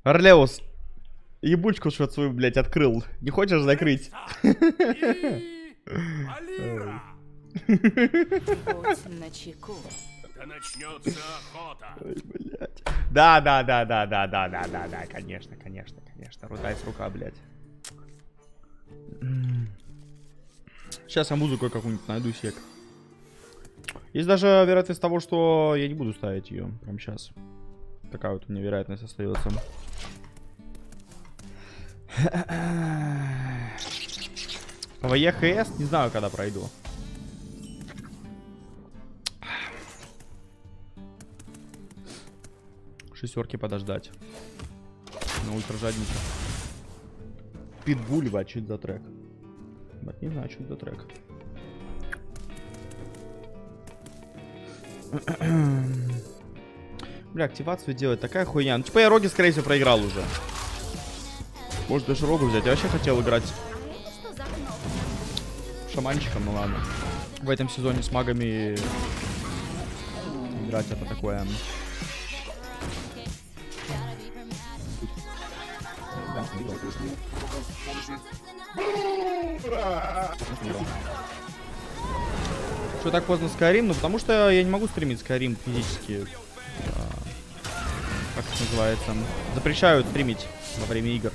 Орлеус, ебучку что свою, блядь, открыл. Не хочешь закрыть? Начнется охота. Ой, блядь. Да, конечно. Рутайс рука, блядь. Сейчас я музыку какую-нибудь найду сек. Есть даже вероятность того, что я не буду ставить ее прямо сейчас. Такая вот у меня вероятность остается. ПВЕ ХС не знаю, когда пройду. Шестерки подождать. На ультра жадника. Питбуль, бать, что это за трек? Бать, не знаю, что это за трек. Бля, активацию делать такая хуйня. Ну, типа я Роги, скорее всего, проиграл уже. Может даже Рогу взять. Я вообще хотел играть шаманчиком, ну ладно. В этом сезоне с магами играть это такое. Что так поздно Skyrim? Ну потому что я не могу стримить Skyrim физически. Как это называется? Запрещают стримить во время игр.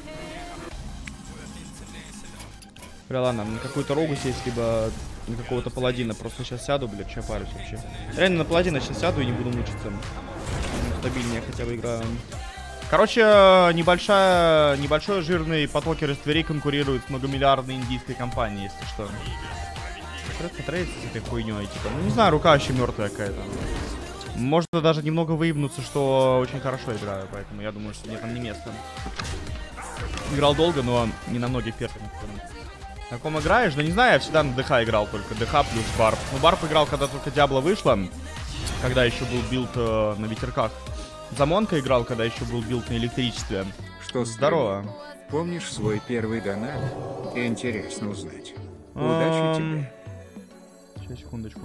Бля, ладно, на какую-то Рогу сесть, либо на какого-то паладина. Просто сейчас сяду, блядь, что я парюсь вообще. Реально на паладина сейчас сяду и не буду мучиться. Стабильнее хотя бы играю. Короче, небольшой жирный потокер из Твери конкурирует с многомиллиардной индийской компанией, если что. Потрейдиться с этой хуйней, типа. Ну не знаю, рука вообще мертвая какая-то. Можно даже немного выебнуться, что очень хорошо играю, поэтому я думаю, что мне там не место. Играл долго, но не на многих перках. На ком играешь? Да не знаю, я всегда на ДХ играл только. ДХ плюс Барб. Ну, Барб играл, когда только Диабло вышла. Когда еще был билд на ветерках. За Монка играл, когда еще был билд на электричестве. Что здорово. Помнишь свой первый донат? Интересно узнать. Удачи тебе. Сейчас, секундочку.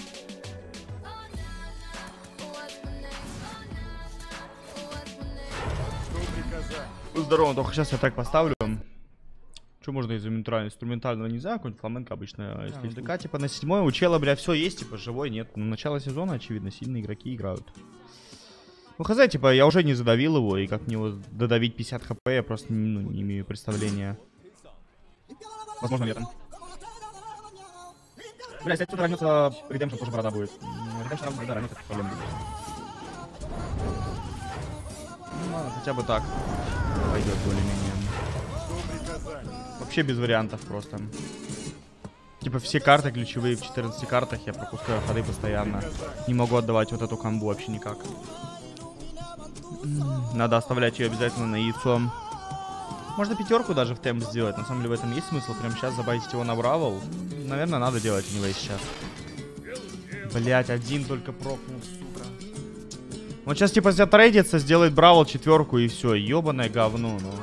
Здорово, только сейчас я так поставлю. Что можно из инструментального, не знаю, какой-нибудь фламенко обычно. Если ДК, типа на 7-й у чела, бля, все есть, типа живой, нет. Ну, начало сезона, очевидно, сильные игроки играют. Ну, хз, типа, я уже не задавил его, и как мне его додавить 50 хп, я просто не имею представления. Возможно, летом. Бля, если кто-то ранется, Redemption тоже борода будет. Redemption да, ранится, проблем будет. Ну, ладно, хотя бы так пойдет более-менее. Вообще без вариантов просто. Типа все карты ключевые в 14 картах, я пропускаю ходы постоянно. Не могу отдавать вот эту камбу вообще никак. Надо оставлять ее обязательно на яйцо. Можно пятерку даже в темп сделать. На самом деле в этом есть смысл. Прямо сейчас забайтить его на Бравл. Наверное, надо делать anyway сейчас. Блять, один только прокнул, сука. Он сейчас типа затрейдится, сделает Бравл 4 и все. Ёбаное говно, ну.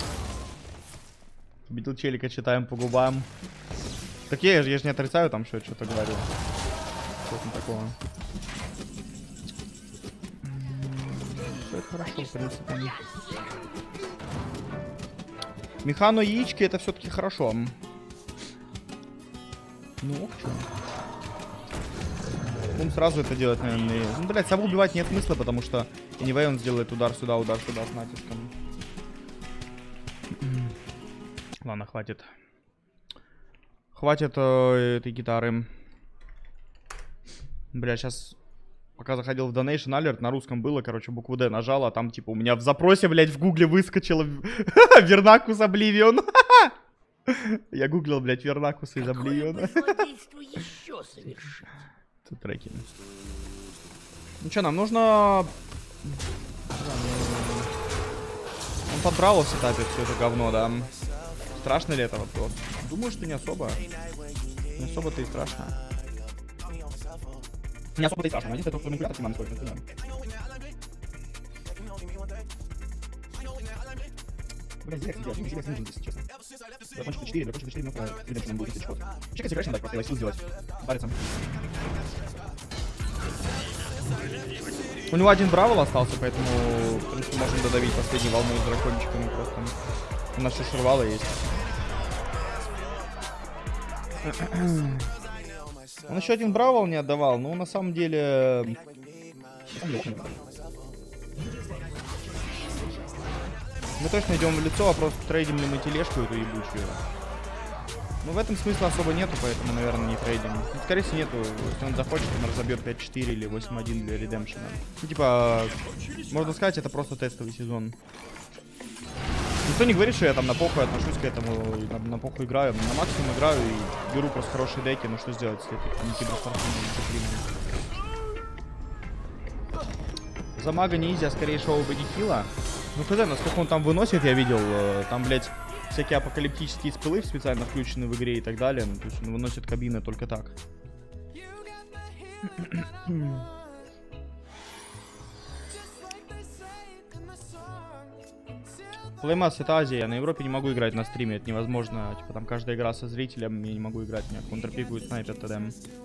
Убедил челика, читаем по губам. Так я же не отрицаю там, что я что-то говорю. Что там такого? Все это хорошо, в принципе. Механу яички это все-таки хорошо. Ну, ок, чё. Будем сразу это делать, наверное. Ну, блядь, сову убивать нет смысла, потому что anyway он сделает удар сюда с натиском. Ладно, хватит. Хватит этой гитары. Бля, сейчас... Пока заходил в Donation Alert, на русском было, короче, букву D нажал, а там, типа, у меня в запросе, блядь, в гугле выскочило Вернакус Обливион. Я гуглил, блядь, Вернакус из Обливиона. Тут треки. Ну что, нам нужно... Он подбрал в сетапе все это говно, да. Страшно ли это вопрос? Думаю, что не особо. Не особо-то и страшно. Не особо-то и страшно. Единственное, только манипулятор снимаем сколько, да. Блин, здесь делать, здесь не нужно, если честно. Закончится 4, закончится 4 минуты, Redemption будет, если что. Чекайте, конечно, дать, просто я сил сделать. Париться. У него один бравл остался, поэтому, в принципе, можем додавить последней волной с дракончиками просто. У нас еще шервала есть. Он еще один бравл не отдавал, но на самом деле... Мы точно идем в лицо, а просто трейдим ли мы тележку эту ебучую. Ну, в этом смысла особо нету, поэтому, наверное, не трейдим. Ну, скорее всего, нету. Если он захочет, он разобьет 5-4 или 8-1 для редемпшена. Ну, типа, можно сказать, это просто тестовый сезон. Никто не говорит, что я там на похуй отношусь к этому, на похуй играю. На максимум играю и беру просто хорошие деки, но что сделать с этой не киберспортивной дисциплиной. За мага не изи, а скорее шоу бодихила. Ну, хз, насколько он там выносит, я видел, там, блядь, всякие апокалиптические спылы специально включены в игре и так далее. Ну, то есть он выносит кабины только так. Плеймас это Азия, я на Европе не могу играть на стриме, это невозможно. Типа там каждая игра со зрителем, я не могу играть, меня контрпикуют, снайпер т.д.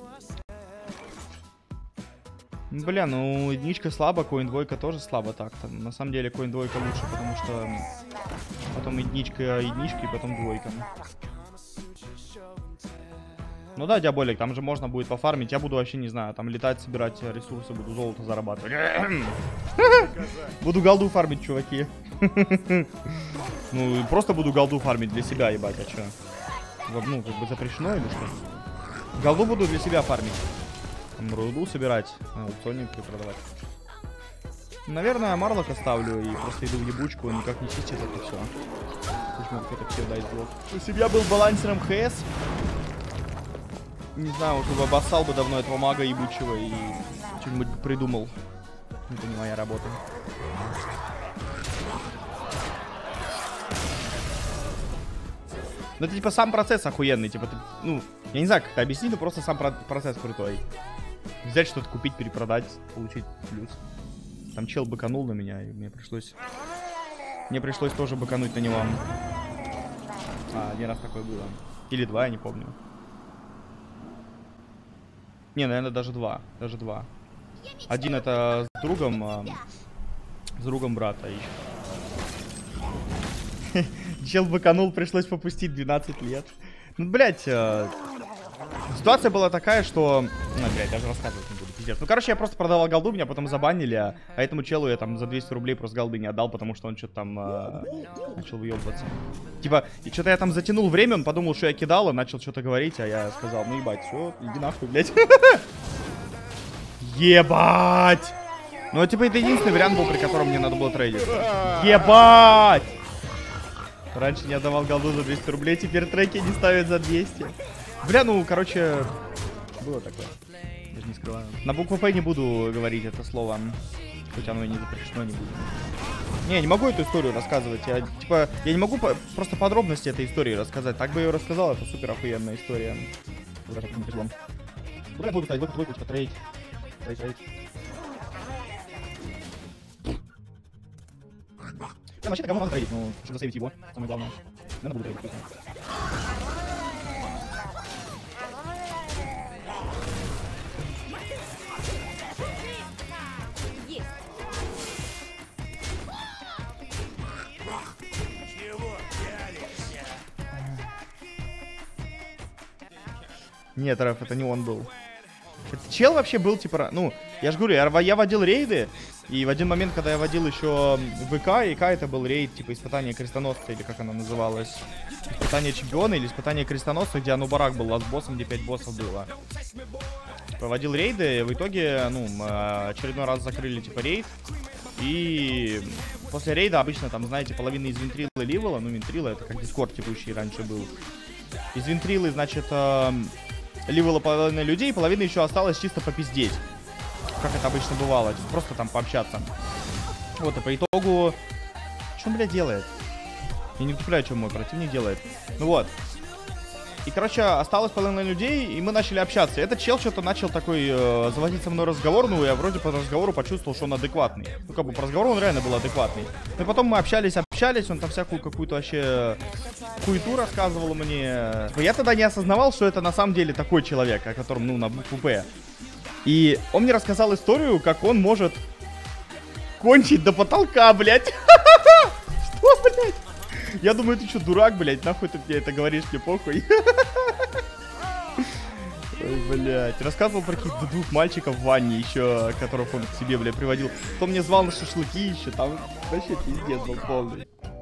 Бля, ну единичка слабо, коин двойка тоже слабо так-то. На самом деле коин двойка лучше, потому что потом единичка, и потом двойка. Ну да, Диаболик, там же можно будет пофармить. Я буду вообще, не знаю, там летать, собирать ресурсы, буду золото зарабатывать. Буду голду фармить, чуваки. Ну, просто буду голду фармить для себя, ебать, а чё? Ну, как бы запрещено или что? Голду буду для себя фармить. Там руду собирать, на аукционе продавать. Наверное, Марлок оставлю и просто иду в ебучку, он никак не чистит это все. Пусть мне кто-то все дает блок. Если бы я был балансером ХС, не знаю, уже бы обоссал бы давно этого мага ебучего и что-нибудь придумал. Это не моя работа. Ну, это типа сам процесс охуенный, типа, ты, ну, я не знаю, как это объяснить, но просто сам процесс крутой. Взять что-то, купить, перепродать, получить плюс. Там чел быканул на меня, и мне пришлось тоже быкануть на него. А, один раз такое было. Или два, я не помню. Не, наверное, даже два. Один это с другом брата еще. Чел быканул, пришлось попустить 12 лет. Ну, блядь, ситуация была такая, что... Ну, блядь, даже рассказывать не буду, пиздец. Ну, короче, я просто продавал голду, меня потом забанили, а этому челу я там за 200 рублей просто голды не отдал, потому что он что-то там начал выебываться. Типа, и что-то я там затянул время, он подумал, что я кидал, он начал что-то говорить, а я сказал, ну, ебать, все, иди нахуй, блядь. Ебать! Ну, типа, это единственный вариант был, при котором мне надо было трейдить. Ебать! Раньше не отдавал голду за 200 рублей, теперь треки не ставят за 200. Бля, ну, короче, было такое. Даже не скрываю. На букву П не буду говорить это слово. Хоть оно и не запрещено, не буду. Не, не могу эту историю рассказывать. Я, типа, я не могу просто подробности этой истории рассказать. Так бы я ее рассказал, это супер охуенная история. Даже не пришло. Бля, буду ставить двойку, типа, трейд. Вообще-то кому надо трейдить, ну, чтобы засейвить его, самое главное. Надо буду трейдить. Нет, Рэф, это не он был. Этот чел вообще был, типа, ну, я же говорю, я водил рейды, и в один момент, когда я водил еще ВК, и К это был рейд, типа, испытание крестоносца, или как оно называлось, испытание чемпиона, или испытание крестоносца, где Анубарак был ласт-боссом, где 5 боссов было. Типа, водил рейды, в итоге, ну, очередной раз закрыли, типа, рейд, и после рейда обычно, там, знаете, половина из вентрилы ливала, ну, вентрила, это как дискорд текущий раньше был. Из вентрилы, значит, ливала половина людей, половина еще осталась чисто попиздеть. Как это обычно бывало, просто там пообщаться. Вот, и по итогу... Что он, блядь, делает? Я не представляю, что мой противник делает. Ну вот. И, короче, осталось половина людей, и мы начали общаться. И этот чел что-то начал такой заводить со мной разговор, ну, я вроде по разговору почувствовал, что он адекватный. Ну, как бы по разговору он реально был адекватный. Ну, и потом мы общались, он там всякую какую-то вообще хуету рассказывал мне. Я тогда не осознавал, что это на самом деле такой человек, о котором, ну, на букву П. И он мне рассказал историю, как он может кончить до потолка, блядь. Что, блядь? Я думаю, ты что, дурак, блядь? Нахуй ты мне это говоришь, мне похуй. Ой, блядь. Рассказывал про каких-то 2 мальчиков в ванне еще, которых он к себе, блядь, приводил. Кто мне звал на шашлыки еще, там вообще пиздец был полный.